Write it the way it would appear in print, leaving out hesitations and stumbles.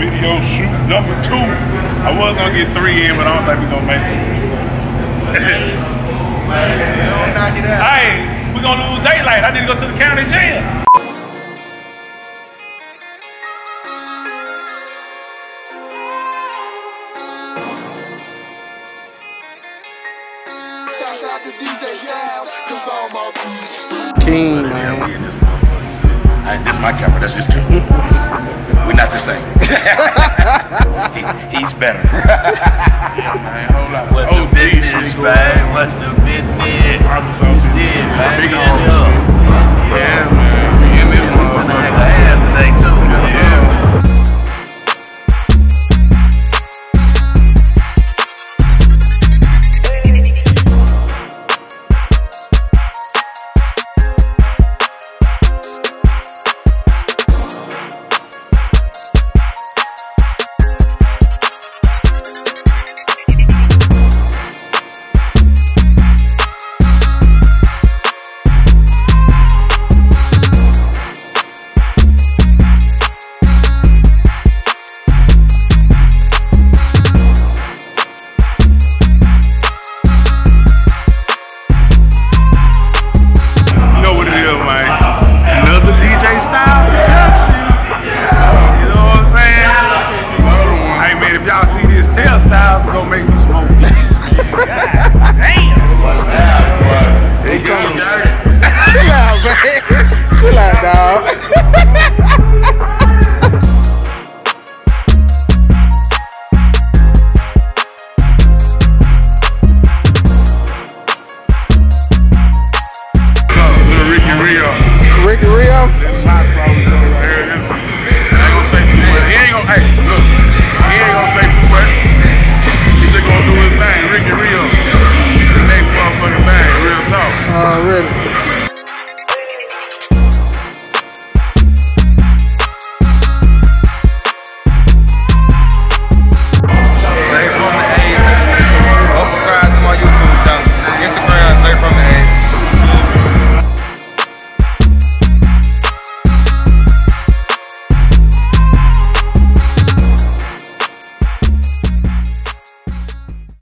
Video shoot number 2. I was gonna get 3 in, but I don't think we're gonna make it. Don't knock it out. Hey, we're gonna lose daylight. I need to go to the county jail. Shouts out to DJ Stylez, cause I'm a King, man. This is my camera, that's his camera. We're not the same. He's better. Yeah, man, hold on. What's the business, man? What's the business? Arkansauce. You see it, man. Big Yeah, Arkansauce.